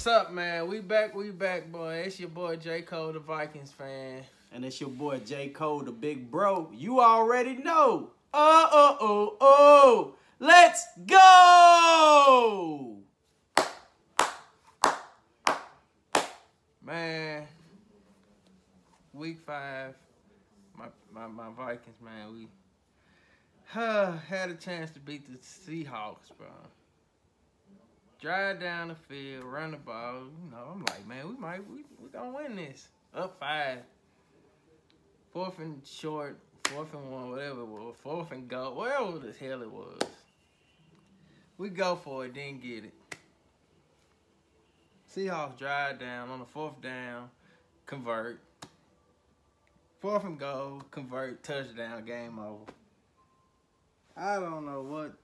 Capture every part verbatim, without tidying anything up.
What's up, man? We back, we back, boy. It's your boy J. Cole, the Vikings fan. And it's your boy J. Cole, the big bro. You already know. Oh, oh, oh, oh. Let's go! Man, week five, my, my, my Vikings, man, we uh, had a chance to beat the Seahawks, bro. Drive down the field, run the ball. You know, I'm like, man, we might, we, we gonna win this. Up five. Fourth and short, fourth and one, whatever it was. Fourth and go, whatever the hell it was. We go for it, didn't get it. Seahawks drive down on the fourth down, convert. Fourth and goal, convert, touchdown, game over. I don't know what.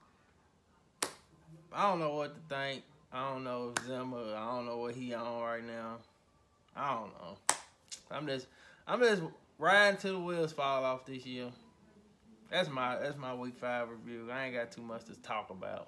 I don't know what to think. I don't know if Zimmer, I don't know what he on right now. I don't know. I'm just, I'm just riding till the wheels fall off this year. That's my, that's my week five review. I ain't got too much to talk about.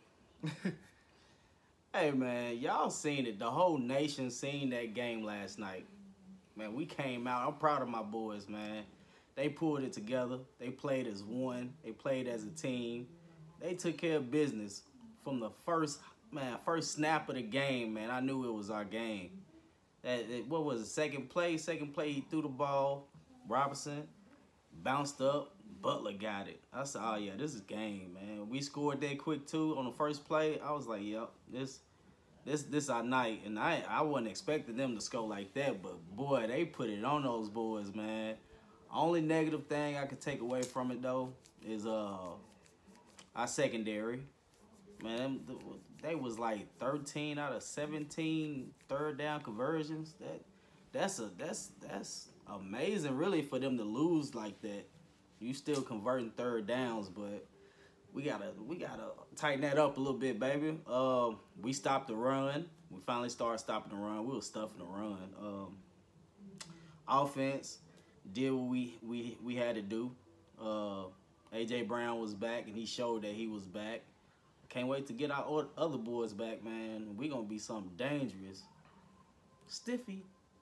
Hey, man, y'all seen it. The whole nation seen that game last night. Man, we came out. I'm proud of my boys, man. They pulled it together. They played as one. They played as a team. They took care of business from the first, man, first snap of the game, man. I knew it was our game. That, that, what was it, second play? Second play, he threw the ball. Robinson bounced up. Butler got it. I said, oh, yeah, this is game, man. We scored that quick, too, on the first play. I was like, yep, this this this our night. And I, I wasn't expecting them to score like that, but, boy, they put it on those boys, man. Only negative thing I could take away from it, though, is uh our secondary. Man, they was like thirteen out of seventeen third down conversions. That that's a that's that's amazing, really, for them to lose like that. You still converting third downs, but we gotta we gotta tighten that up a little bit, baby. Uh, we stopped the run. We finally started stopping the run. We were stuffing the run. Um, offense did what we we we had to do. Uh, A J Brown was back, and he showed that he was back. Can't wait to get our other boys back, man. We gonna be something dangerous. Stiffy.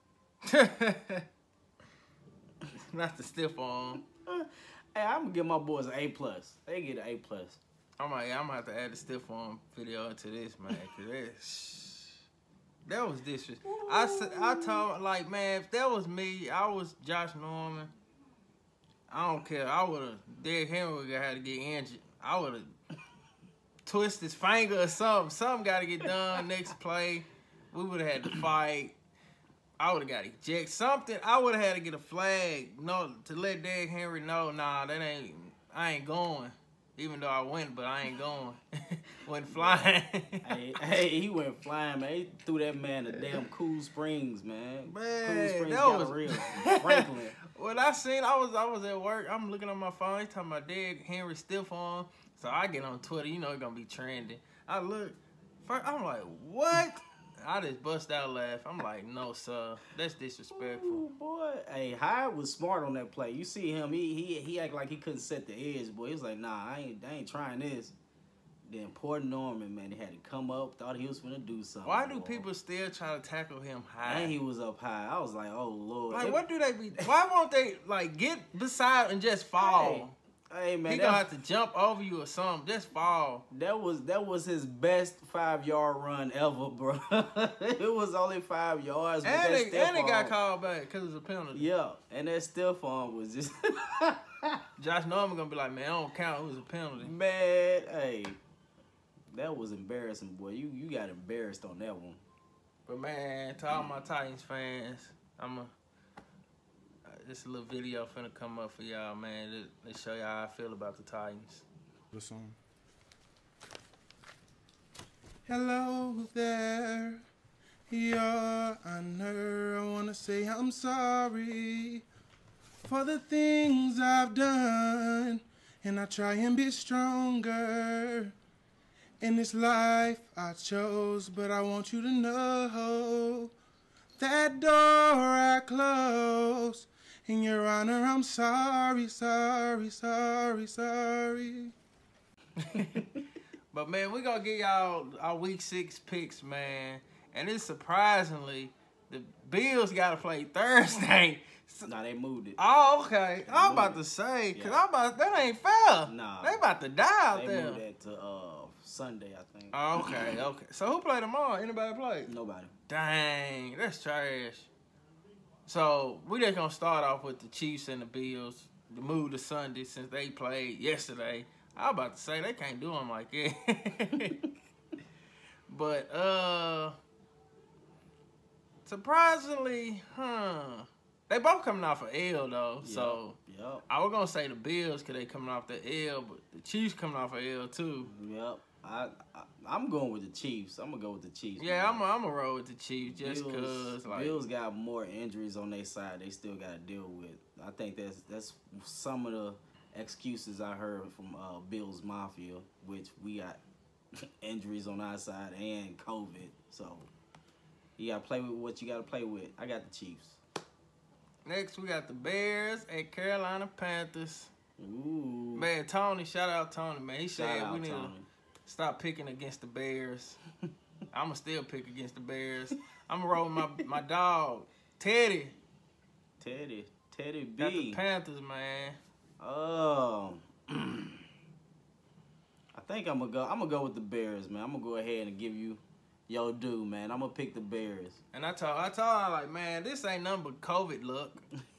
Not the stiff arm. Hey, I'm gonna give my boys an A plus. They get an A plus. I'm like, I'm gonna have to add the stiff arm video into this, man, cause that's, that was disrespectful. I I told, like, man, if that was me, I was Josh Norman. I don't care. I would have. Derrick Henry would have had to get injured. I would have twist his finger or something. Something got to get done next play. We would have had to fight. I would have got ejected. Something. I would have had to get a flag, no, to let Derrick Henry know, nah, that ain't. I ain't going. Even though I went, but I ain't going. Went flying. hey, hey, he went flying, man. He threw that man to damn Cool Springs, man. Man, Cool Springs that got was real. Franklin. When I seen, I was I was at work. I'm looking on my phone. He talking about Derrick Henry stiff arm. So I get on Twitter. You know it's gonna be trending. I look. First, I'm like, what? I just bust out laugh. I'm like, no, sir. That's disrespectful. Ooh, boy. Hey, Hyde was smart on that play. You see him, he he he act like he couldn't set the edge, boy. He was like, nah, I ain't I ain't trying this. Then poor Norman, man, he had to come up, thought he was gonna do something. Why do boy. people still try to tackle him high? And he was up high. I was like, oh, Lord. Like, it, what do they be? Why won't they, like, get beside and just fall? Hey. Hey, man, he that, gonna have to jump over you or something. Just fall. That was that was his best five yard run ever, bro. It was only five yards. But and that they, and they got called back because it was a penalty. Yeah, and that stiff arm was just. Josh Norman gonna be like, man, I don't count. It was a penalty. Man, hey, that was embarrassing, boy. You you got embarrassed on that one. But man, to all my Titans fans, I'm a. This little video finna come up for y'all, man. To, to show y'all how I feel about the Titans. The song. Hello there, Your Honor. I wanna say I'm sorry for the things I've done, and I try and be stronger in this life I chose. But I want you to know that door I closed. In Your Honor, I'm sorry, sorry, sorry, sorry. But, man, we're going to give y'all our week six picks, man. and it's surprisingly the Bills got to play Thursday. So, Nah, they moved it. oh, okay. They I'm moved about it. to say, because Yeah. I'm about that ain't fair. Nah. They about to die out They there. moved that to uh, Sunday, I think. Oh, okay, okay. So who played tomorrow? Anybody play? Nobody. Dang, that's trash. So we just gonna start off with the Chiefs and the Bills. The move to Sunday since they played yesterday. I was about to say they can't do them like that. But uh, surprisingly, huh? They both coming off an L though. Yep. So Yep. I was gonna say the Bills because they coming off the L, but the Chiefs coming off an L too. Yep. I, I I'm going with the Chiefs. I'm gonna go with the Chiefs. Yeah, man. I'm a, I'm a roll with the Chiefs just Bills, cause like Bills got more injuries on their side. They still got to deal with. I think that's that's some of the excuses I heard from uh, Bills Mafia, which we got injuries on our side and COVID. So you got to play with what you got to play with. I got the Chiefs. next we got the Bears at Carolina Panthers. Ooh. Man, Tony, shout out Tony, man. He Shout said out, we need Tony. to stop picking against the Bears. I'ma still pick against the Bears. I'ma roll with my my dog, Teddy. Teddy. Teddy Got the B. Panthers, man. Oh. I think I'm gonna go. I'm gonna go with the Bears, man. I'm gonna go ahead and give you your due, man. I'm gonna pick the Bears. And I told I told her like, man, this ain't nothing but COVID luck.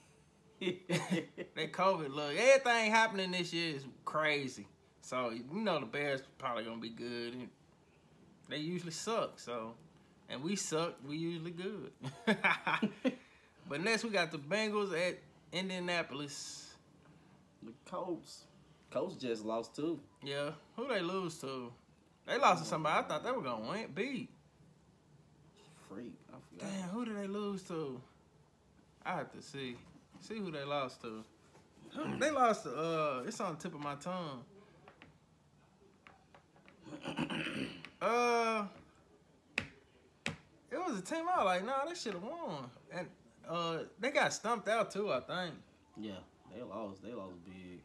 That COVID luck. Everything happening this year is crazy. So you know the Bears probably gonna be good. And they usually suck, so and we suck, we usually good. But next we got the Bengals at Indianapolis. The Colts. Colts just lost too. Yeah, who they lose to? They lost to somebody I thought they were gonna win, beat. Freak. I forgot. Damn, who did they lose to? I have to see. See who they lost to. They lost to, uh, it's on the tip of my tongue. uh, it was a team I was like, nah, they should have won. And uh, they got stumped out too, I think. Yeah, they lost. They lost big.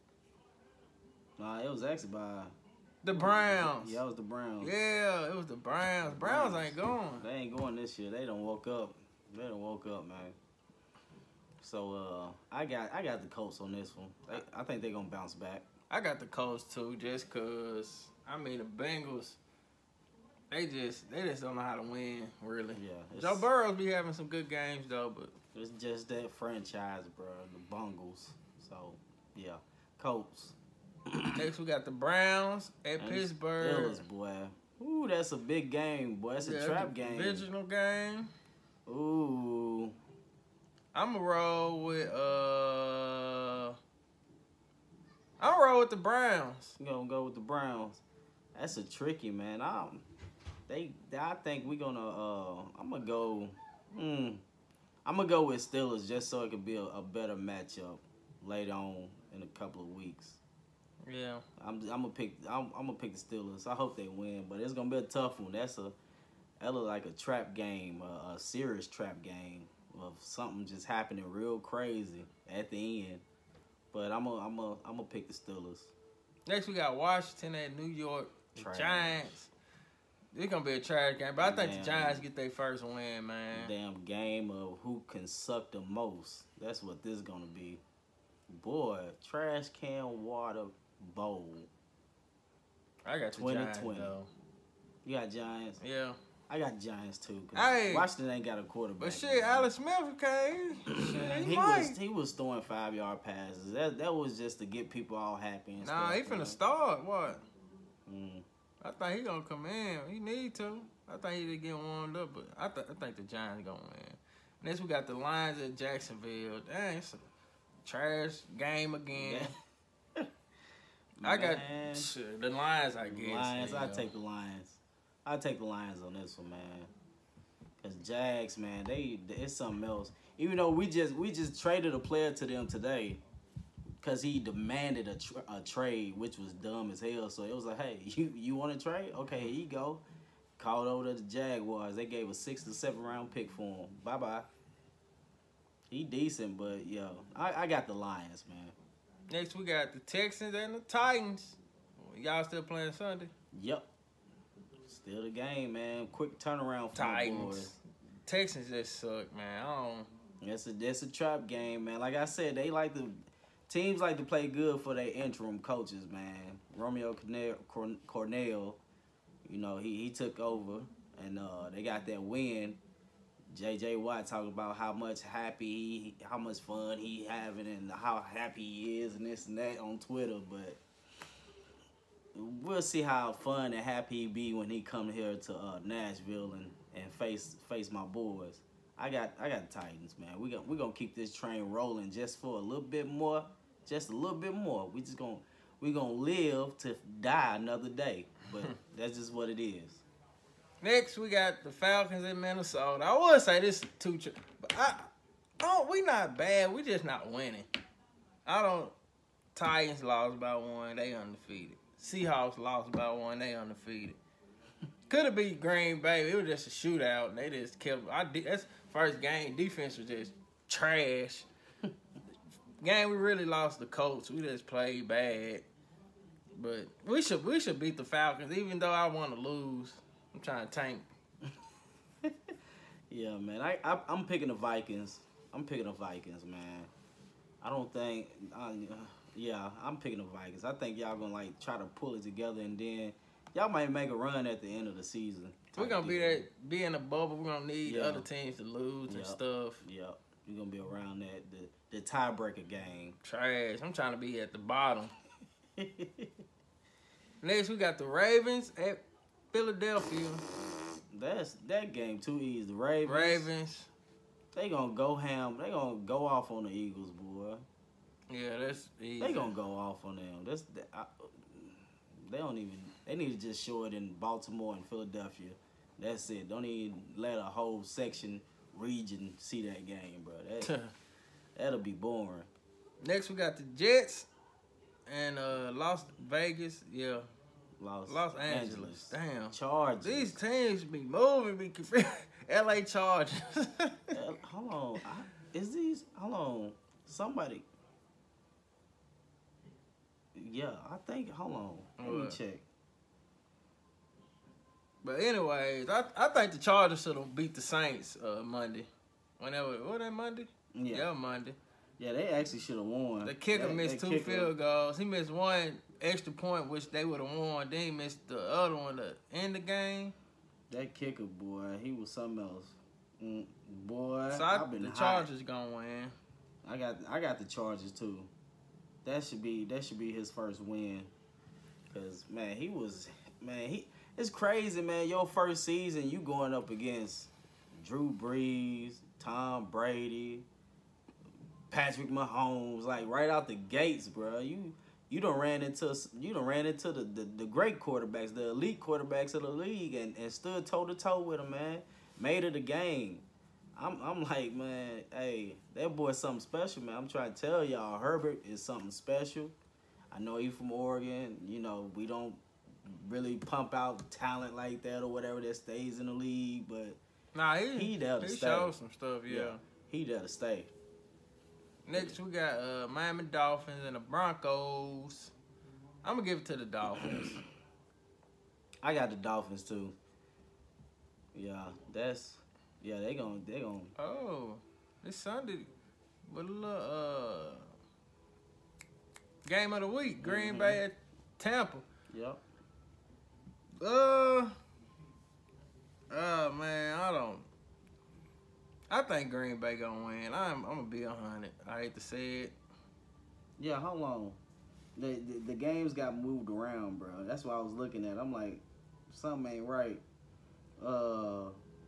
Nah, it was actually by The Browns. Yeah, it was the Browns. Yeah, it was the Browns. Browns ain't going. They ain't going this year. They done woke up. They done woke up, man. So uh, I got I got the Colts on this one. They, I think they're gonna bounce back. I got the Colts too, just cause I mean the Bengals, they just they just don't know how to win, really. Yeah, it's, Joe Burrows be having some good games though, but it's just that franchise, bro. The Bungles. So yeah, Colts. next we got the Browns at And Pittsburgh. Steelers, boy. Ooh, that's a big game, boy. That's a Yeah, trap the game. Divisional game. Ooh. I'm gonna roll with uh. I'm gonna roll with the Browns. I'm gonna go with the Browns. That's a tricky, man. I they I think we're gonna uh I'm gonna go hmm, I'm gonna go with Steelers just so it could be a, a better matchup later on in a couple of weeks. Yeah. I'm I'm gonna pick I'm, I'm gonna pick the Steelers. I hope they win, but it's gonna be a tough one. That's a that look like a trap game, a, a serious trap game of something just happening real crazy at the end. But I'm a I'm a I'm gonna pick the Steelers. Next we got Washington at New York. The Trash. Giants. It's gonna be a trash game, but I think Damn. the Giants get their first win, man. Damn game of who can suck the most. That's what this gonna be. Boy, trash can water bowl. I got the twenty Giants twenty. though. You got Giants. Yeah. I got Giants too. 'Cause Hey. Washington ain't got a quarterback. But shit, man. Alex Smith came. Shit, he, he might. was he was throwing five yard passes. That that was just to get people all happy. And Nah, stuff, he you finna know? start. What? Mm. I think he gonna come in. He need to. I think he did get warmed up, but I, th- I think the Giants gonna win. Next we got the Lions at Jacksonville. Dang, it's a trash game again. I got Man. shit, the Lions. I guess. Lions. I yeah. take the Lions. I take the Lions on this one, man. Cause Jags, man, they it's something else. Even though we just we just traded a player to them today, cause he demanded a, tra- a trade, which was dumb as hell. So it was like, hey, you you want to trade? Okay, here you go. Called over to the Jaguars. They gave a six to seven round pick for him. Bye bye. He decent, but yo, I, I got the Lions, man. Next we got the Texans and the Titans. Y'all still playing Sunday? Yep. Still the game, man. Quick turnaround for my boys. Titans. Texans just suck, man. I don't. That's a that's a trap game, man. Like I said, they like to teams like to play good for their interim coaches, man. Romeo Cornell, Cornell you know, he, he took over and uh, they got that win. J J Watt talking about how much happy he, how much fun he having and how happy he is and this and that on Twitter, but we'll see how fun and happy he be when he come here to uh, Nashville and, and face face my boys. I got I got the Titans, man. We got we gonna keep this train rolling just for a little bit more, just a little bit more. We just gonna we gonna live to die another day, but that's just what it is. Next, we got the Falcons in Minnesota. I would say this is two, but I, oh, we not bad. We just not winning. I don't. Titans lost by one. They undefeated. Seahawks lost by one. They undefeated. Could have beat Green Bay. It was just a shootout. And they just kept. I that's first game. Defense was just trash. Game we really lost the Colts. We just played bad. But we should we should beat the Falcons, even though I want to lose. I'm trying to tank. Yeah, man. I, I I'm picking the Vikings. I'm picking the Vikings, man. I don't think. Uh, yeah, I'm picking the Vikings. I think y'all gonna like try to pull it together, and then y'all might make a run at the end of the season. We're gonna be that be in a bubble. We're gonna need Yeah. other teams to lose Yep. and stuff. Yep, you're gonna be around that the the tiebreaker game. Trash. I'm trying to be at the bottom. Next, we got the Ravens at Philadelphia. That's that game too easy. The Ravens. Ravens. They gonna go ham. They gonna go off on the Eagles, boy. Yeah, that's easy. They gonna go off on them. That's I, they don't even. They need to just show it in Baltimore and Philadelphia. That's it. Don't even let a whole section region see that game, bro. That that'll be boring. Next, we got the Jets and uh, Las Vegas. Yeah, Los, Los Angeles. Damn. Chargers. These teams be moving, be confused. L A Chargers. Uh, hold on. I, is these? Hold on. Somebody. Yeah, I think. Hold on. Let me What? check. But anyways, I I think the Chargers should have beat the Saints uh, Monday. Whenever, what that Monday? Yeah. Yeah, Monday. Yeah, they actually should have won. The kicker That- missed that two kicker- field goals. He missed one extra point, which they would have won. Then he missed the other one to end the game. That kicker, boy, he was something else. Mm, boy, So I, I've been the hot. Chargers gonna win. I got, I got the Chargers too. That should be, that should be his first win. Cause man, he was, man, he. It's crazy, man. Your first season, you going up against Drew Brees, Tom Brady, Patrick Mahomes, like right out the gates, bro. You you done ran into you done ran into the, the, the great quarterbacks, the elite quarterbacks of the league, and, and stood toe to toe with them, man. Made it a game. I'm I'm like, man, hey, that boy's something special, man. I'm trying to tell y'all, Herbert is something special. I know he from Oregon. You know, we don't really pump out talent like that or whatever that stays in the league, but Nah, he He there to he stay. showed some stuff. Yeah. yeah, he there to stay. Next, we got uh, Miami Dolphins and the Broncos. I'm gonna give it to the Dolphins. I got the Dolphins too. Yeah, that's yeah. They gonna they gonna Oh, this Sunday, with a little uh, game of the week, Green Mhm. Bay at Tampa. yep. Uh, oh man, I don't. I think Green Bay gonna win. I'm, I'm gonna be a hundred. I hate to say it. Yeah, how long? The, the the games got moved around, bro. That's what I was looking at. I'm like, something ain't right. Uh,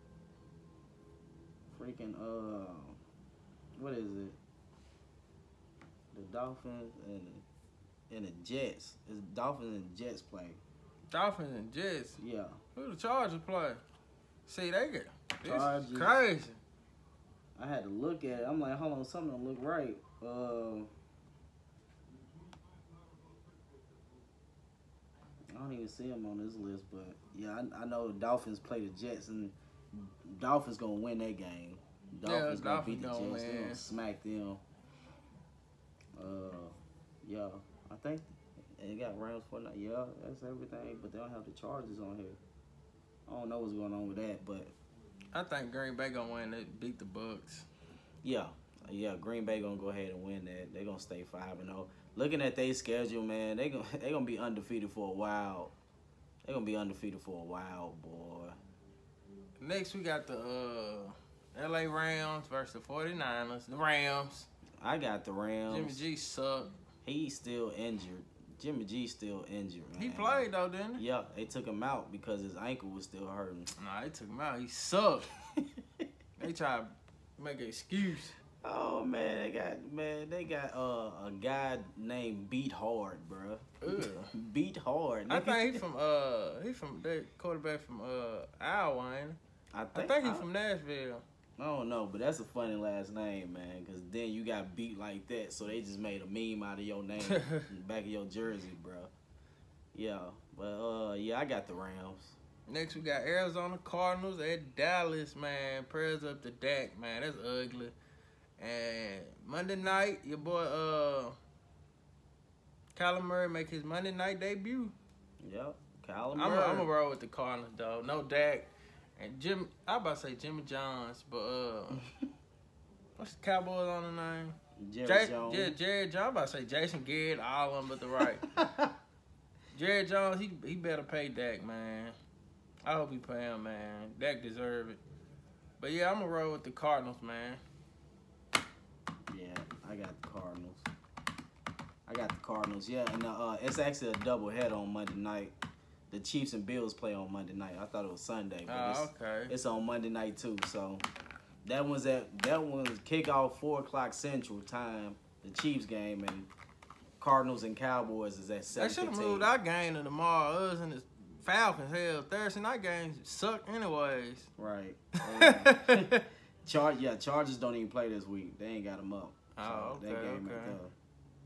freaking uh, what is it? The Dolphins and the, and the Jets. It's Dolphins and Jets play. Dolphins and Jets. Yeah. Who the Chargers play? See, they get this Chargers. is crazy. I had to look at it. I'm like, hold on, something don't look right. Uh, I don't even see them on this list, but yeah, I, I know the Dolphins play the Jets, and Dolphins gonna win that game. Dolphins Yeah, gonna Dolphins beat the gonna Jets. They win. gonna smack them. Uh, yeah, I think they got Rams for now. Yeah, that's everything, but they don't have the Chargers on here. I don't know what's going on with that, but I think Green Bay gonna win it, beat the Bucks. yeah, yeah, Green Bay gonna go ahead and win that. They gonna stay five and zero. Looking at their schedule, man, they gonna they gonna be undefeated for a while. They gonna be undefeated for a while, boy. Next, we got the uh, L A Rams versus the forty-niners. The Rams. I got the Rams. Jimmy G sucked. He's still injured. Jimmy G's still injured, man. He played though, didn't he? Yeah, they took him out because his ankle was still hurting. Nah, they took him out. He sucked. They try to make an excuse. Oh man, they got man, they got uh, a guy named Beat Hard, bro. Ugh. Beat Hard. I nigga. think he from uh he from that quarterback from uh Iowa, ain't he? I I think, think he I, from Nashville. I don't know, but that's a funny last name, man. Cause then you got beat like that, so they just made a meme out of your name, in the back of your jersey, bro. Yeah, but uh, yeah, I got the Rams. Next we got Arizona Cardinals at Dallas, man. Prayers up to Dak, man. That's ugly. And Monday night, your boy uh Kyler Murray make his Monday night debut. Yep, Kyler I'm Murray. gonna roll with the Cardinals though. No Dak. And Jim, I about to say Jimmy Johns, but uh, what's the Cowboys on the name? Jerry Jay, Jones. yeah, Jared Jones. I about to say Jason Garrett, all of them but the right. Jared Jones, he he better pay Dak, man. I hope he pay him, man. Dak deserve it. But yeah, I'm gonna roll with the Cardinals, man. Yeah, I got the Cardinals. I got the Cardinals. Yeah, and uh, it's actually a double header on Monday night. The Chiefs and Bills play on Monday night. I thought it was Sunday, but Oh, it's, okay. it's on Monday night too. So that one's at that one's kickoff four o'clock Central Time. The Chiefs game and Cardinals and Cowboys is at They seven should have fifteen. moved our game to tomorrow. Us and the Falcons, hell, Thursday night games suck anyways. Right. Yeah. Char- yeah, Chargers don't even play this week. They ain't got them up. Oh, that okay, game okay. ain't done.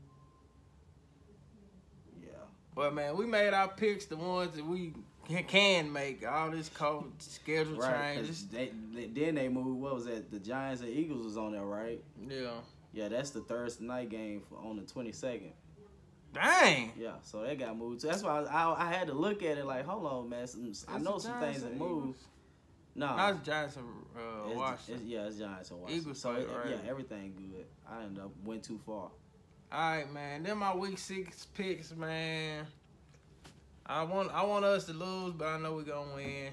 Yeah. But man, we made our picks, the ones that we can- can make. All this COVID schedule Right, 'cause changes. they, they, then they moved. What was that? The Giants and Eagles was on there, right? Yeah. Yeah, that's the Thursday night game for, on the twenty-second. Dang. Yeah, so they got moved. So that's why I, I, I had to look at it like, hold on, man. Some, I It's know the some Giants things that and moved. Eagles. No, Now it's Giants and uh, it's, Washington. it's, yeah, it's Giants and Washington. Eagles so play, it, right. yeah, everything good. I ended up went too far. All right, man. Then my week six picks, man. I want I want us to lose, but I know we're gonna win.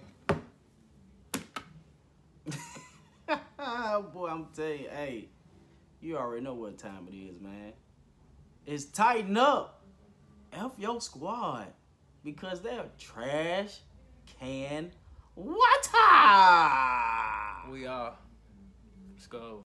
Boy, I'm telling you, hey, you already know what time it is, man. It's tighten up. F your squad. Because they're trash can water. We are. Let's go.